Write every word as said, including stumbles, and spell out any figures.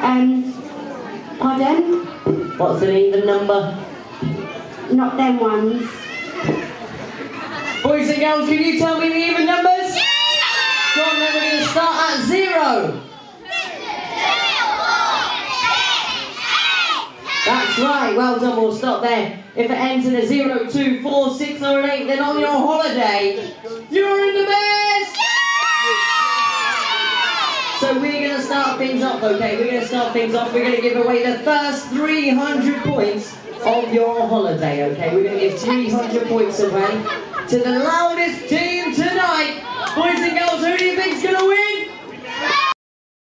Um, pardon? What's an even number? Not them ones. Boys and girls, can you tell me the even numbers? Go on then, we're going to start at zero. That's right, well done, we'll stop there. If it ends in a zero, two, four, six or an eight, then on your holiday, you're in the best! So we're going to start things off, okay? We're going to start things off. We're going to give away the first three hundred points of your holiday, okay? We're going to give three hundred points away to the loudest team tonight. Boys and girls, who do you think's going to win?